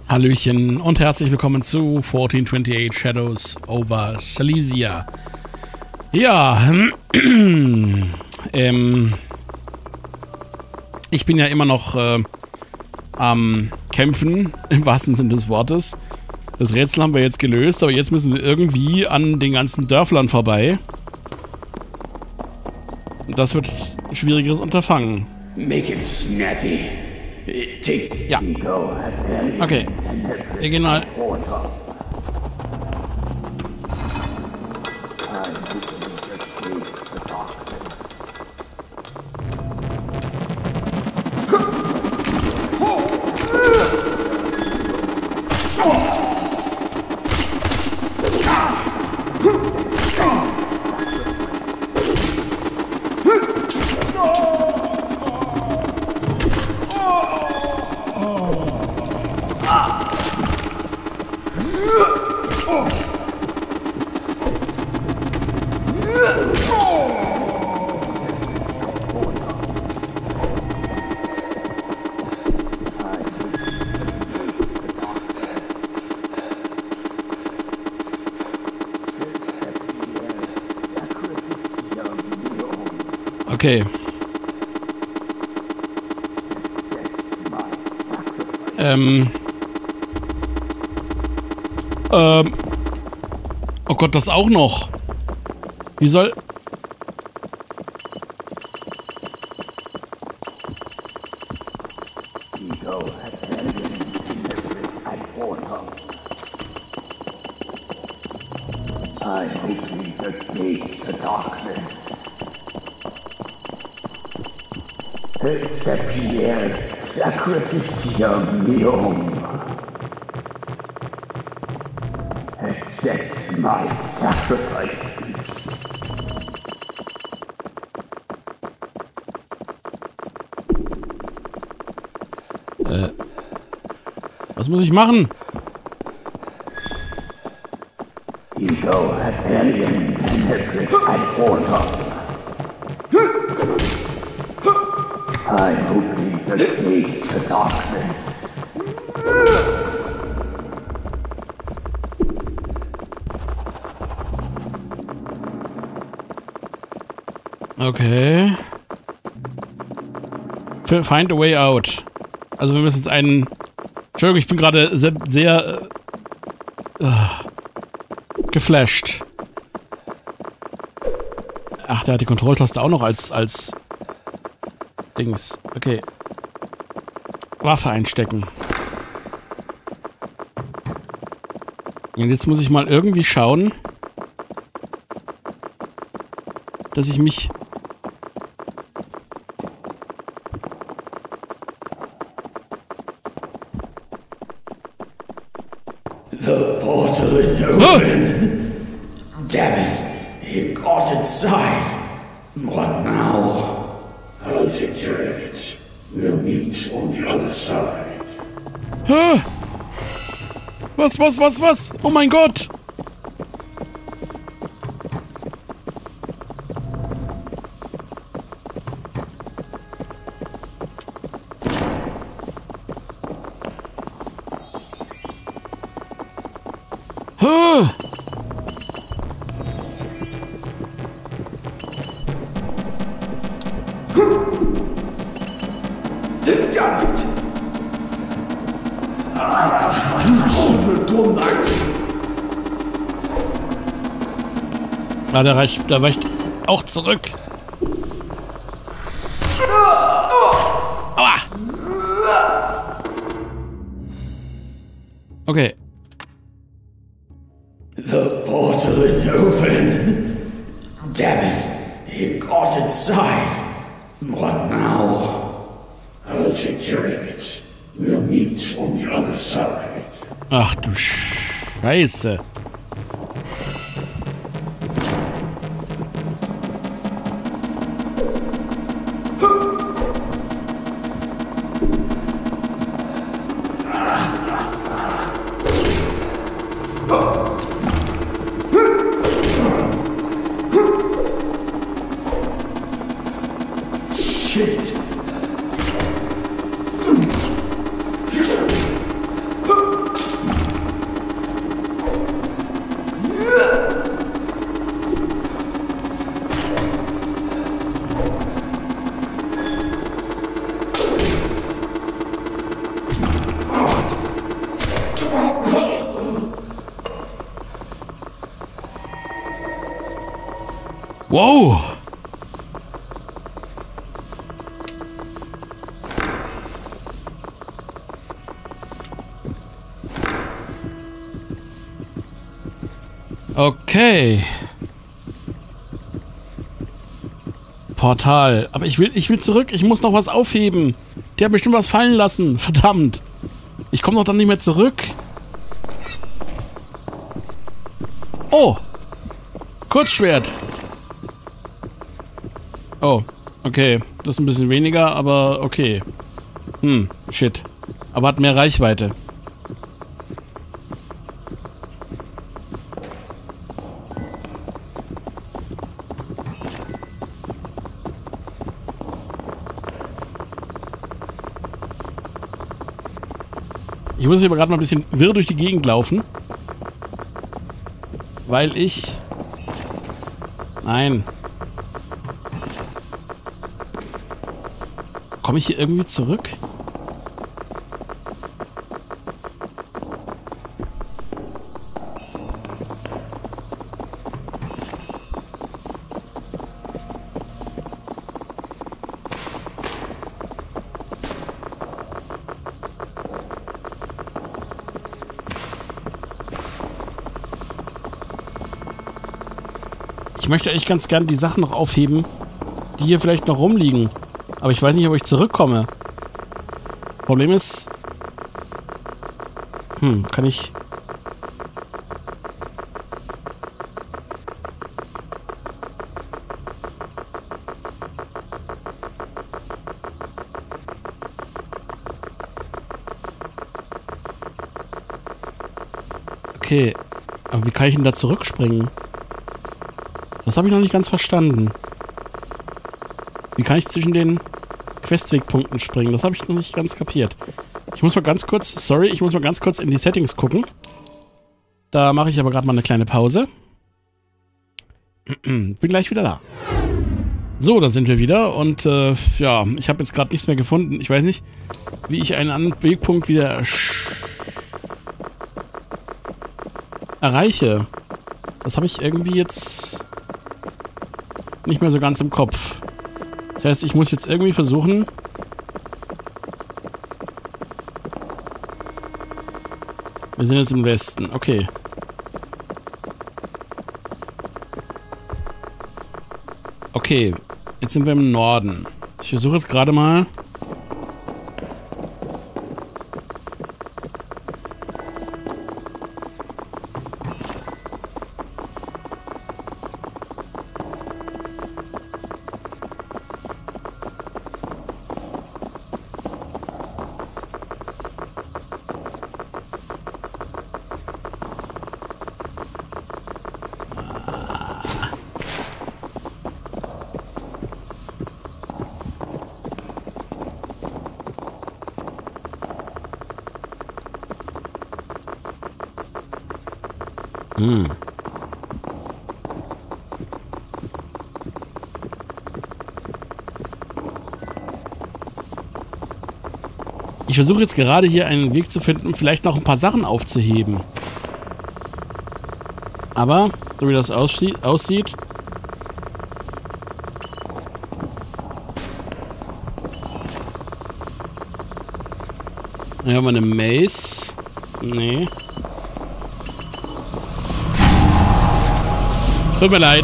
Hallöchen und herzlich willkommen zu 1428 Shadows over Silesia. Ja, ich bin ja immer noch am Kämpfen, im wahrsten Sinne des Wortes. Das Rätsel haben wir jetzt gelöst, aber jetzt müssen wir irgendwie an den ganzen Dörflern vorbei. Und das wird ein schwierigeres Unterfangen. Make it snappy. Ja. Okay. Wir gehen mal. Okay. Oh Gott, das auch noch. Wie soll... Exepiare sacrificium meum. Accept my sacrifices. Was muss ich machen? Ego Hyperion Tenebris ad ortum. I'm opening the gates to darkness. Okay. Find a way out. Also wir müssen jetzt einen... Entschuldigung, ich bin gerade sehr geflasht. Ach, der hat die Kontrolltaste auch noch als Dings. Okay. Waffe einstecken. Und jetzt muss ich mal irgendwie schauen, dass ich mich... The portal is open. Damn it, he got inside. What now? I'll take care of it. We'll meet on the other side. Was? Oh mein Gott! Damn it! Ah, der weicht auch zurück. Aua! Okay. The portal is open. Damn it, he got inside. What now? I'll take care of it. We'll meet on the other side. Ach du Scheiße. Shit. Wow! Okay. Portal. Aber ich will zurück. Ich muss noch was aufheben. Der hat bestimmt was fallen lassen. Verdammt. Ich komme doch dann nicht mehr zurück. Oh. Kurzschwert. Oh. Okay. Das ist ein bisschen weniger, aber okay. Shit. Aber hat mehr Reichweite. Ich muss hier aber gerade mal ein bisschen wirr durch die Gegend laufen. Weil ich... Nein. Komme ich hier irgendwie zurück? Ich möchte eigentlich ganz gern die Sachen noch aufheben, die hier vielleicht noch rumliegen. Aber ich weiß nicht, ob ich zurückkomme. Problem ist... kann ich... Okay, aber wie kann ich denn da zurückspringen? Das habe ich noch nicht ganz verstanden. Wie kann ich zwischen den Questwegpunkten springen? Das habe ich noch nicht ganz kapiert. Ich muss mal ganz kurz, sorry, ich muss mal ganz kurz in die Settings gucken. Da mache ich aber gerade mal eine kleine Pause. Bin gleich wieder da. So, da sind wir wieder und ja, ich habe jetzt gerade nichts mehr gefunden. Ich weiß nicht, wie ich einen anderen Wegpunkt wieder erreiche. Das habe ich irgendwie jetzt nicht mehr so ganz im Kopf. Das heißt, ich muss jetzt irgendwie versuchen... Wir sind jetzt im Westen. Okay. Okay. Jetzt sind wir im Norden. Ich versuche jetzt gerade mal... Ich versuche jetzt gerade hier einen Weg zu finden, vielleicht noch ein paar Sachen aufzuheben. Aber, so wie das aussieht... Hier haben wir eine Mace. Nee. Tut mir leid.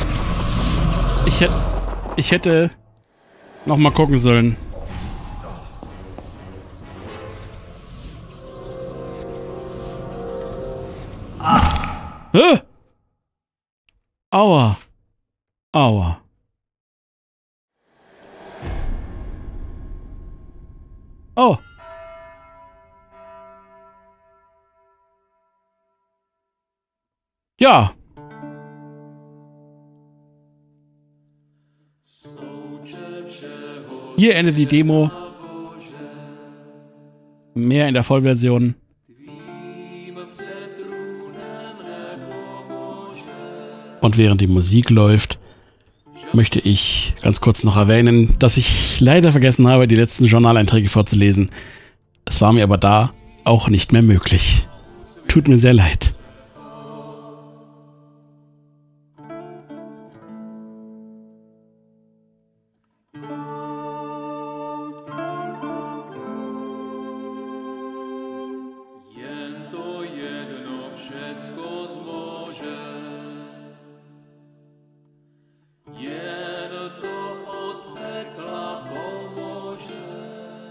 Ich hätte noch mal gucken sollen. Hä? Aua. Aua. Oh. Ja. Hier endet die Demo. Mehr in der Vollversion. Und während die Musik läuft, möchte ich ganz kurz noch erwähnen, dass ich leider vergessen habe, die letzten Journaleinträge vorzulesen. Es war mir aber da auch nicht mehr möglich. Tut mir sehr leid.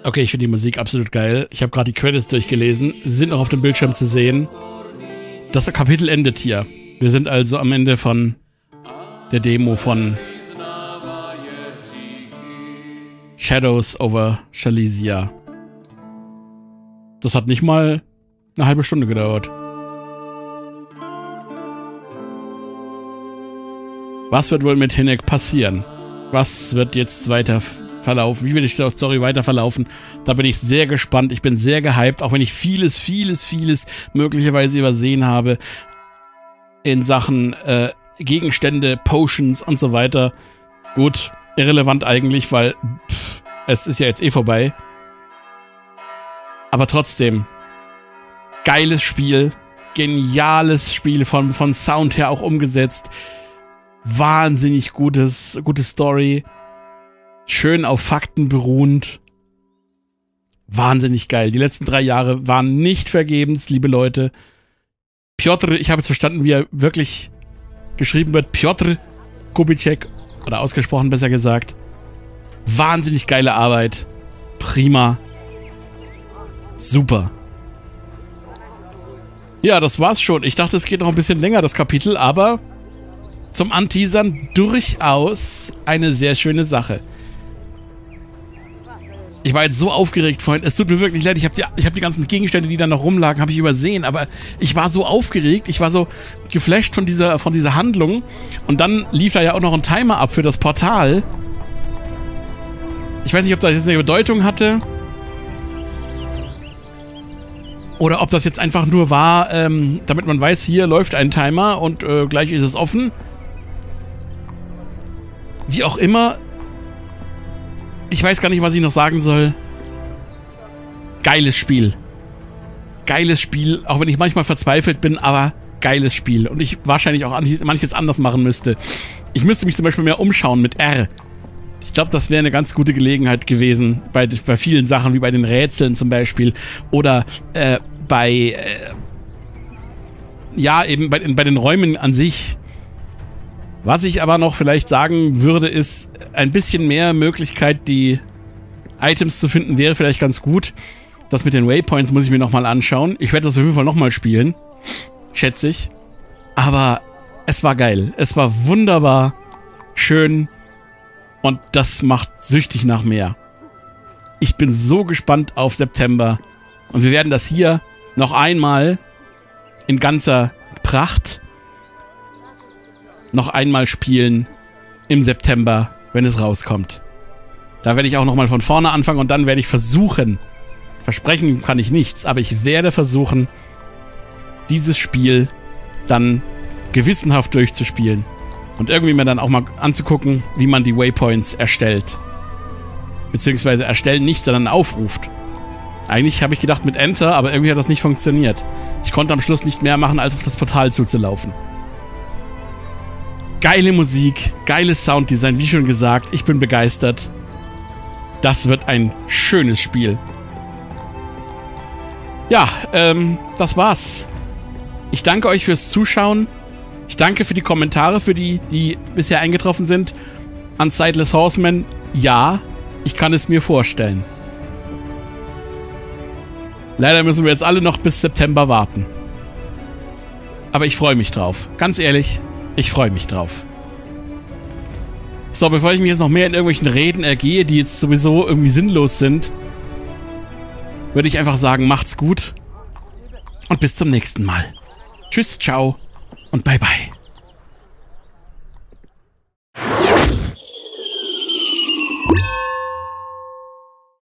Okay, ich finde die Musik absolut geil. Ich habe gerade die Credits durchgelesen. Sie sind noch auf dem Bildschirm zu sehen. Das Kapitel endet hier. Wir sind also am Ende von der Demo von Shadows over Shalizia. Das hat nicht mal eine halbe Stunde gedauert. Was wird wohl mit Hinek passieren? Was wird jetzt weiter verlaufen? Wie wird die Story weiter verlaufen? Da bin ich sehr gespannt. Ich bin sehr gehypt, auch wenn ich vieles möglicherweise übersehen habe in Sachen Gegenstände, Potions und so weiter. Gut, irrelevant eigentlich, weil es ist ja jetzt eh vorbei. Aber trotzdem, geiles Spiel, geniales Spiel, von Sound her auch umgesetzt. Wahnsinnig gute Story. Schön auf Fakten beruhend. Wahnsinnig geil. Die letzten 3 Jahre waren nicht vergebens, liebe Leute. Piotr, ich habe jetzt verstanden, wie er wirklich geschrieben wird. Piotr Kubitschek, oder ausgesprochen besser gesagt. Wahnsinnig geile Arbeit. Prima. Super. Ja, das war's schon. Ich dachte, es geht noch ein bisschen länger, das Kapitel, aber zum Anteasern durchaus eine sehr schöne Sache. Ich war jetzt so aufgeregt vorhin. Es tut mir wirklich leid. Ich hab die ganzen Gegenstände, die da noch rumlagen, habe ich übersehen. Aber ich war so aufgeregt. Ich war so geflasht von dieser Handlung. Und dann lief da ja auch noch ein Timer ab für das Portal. Ich weiß nicht, ob das jetzt eine Bedeutung hatte. Oder ob das jetzt einfach nur war, damit man weiß, hier läuft ein Timer und gleich ist es offen. Wie auch immer. Ich weiß gar nicht, was ich noch sagen soll. Geiles Spiel. Geiles Spiel, auch wenn ich manchmal verzweifelt bin, aber geiles Spiel. Und ich wahrscheinlich auch manches anders machen müsste. Ich müsste mich zum Beispiel mehr umschauen mit R. Ich glaube, das wäre eine ganz gute Gelegenheit gewesen, bei vielen Sachen, wie bei den Rätseln zum Beispiel. Oder ja, eben bei den Räumen an sich. Was ich aber noch vielleicht sagen würde, ist, ein bisschen mehr Möglichkeit, die Items zu finden, wäre vielleicht ganz gut. Das mit den Waypoints muss ich mir nochmal anschauen. Ich werde das auf jeden Fall nochmal spielen. Schätze ich. Aber es war geil. Es war wunderbar. Schön. Und das macht süchtig nach mehr. Ich bin so gespannt auf September. Und wir werden das hier noch einmal in ganzer Pracht noch einmal spielen im September, wenn es rauskommt. Da werde ich auch nochmal von vorne anfangen und dann werde ich versuchen, versprechen kann ich nichts, aber ich werde versuchen, dieses Spiel dann gewissenhaft durchzuspielen und irgendwie mir dann auch mal anzugucken, wie man die Waypoints erstellt. Beziehungsweise erstellen nicht, sondern aufruft. Eigentlich habe ich gedacht mit Enter, aber irgendwie hat das nicht funktioniert. Ich konnte am Schluss nicht mehr machen, als auf das Portal zuzulaufen. Geile Musik, geiles Sounddesign, wie schon gesagt, ich bin begeistert. Das wird ein schönes Spiel. Ja, das war's. Ich danke euch fürs Zuschauen. Ich danke für die Kommentare, für die bisher eingetroffen sind. An Sightless Horseman, ja, ich kann es mir vorstellen. Leider müssen wir jetzt alle noch bis September warten. Aber ich freue mich drauf. Ganz ehrlich, ich freue mich drauf. So, bevor ich mich jetzt noch mehr in irgendwelchen Reden ergehe, die jetzt sowieso irgendwie sinnlos sind, würde ich einfach sagen, macht's gut und bis zum nächsten Mal. Tschüss, ciao und bye bye.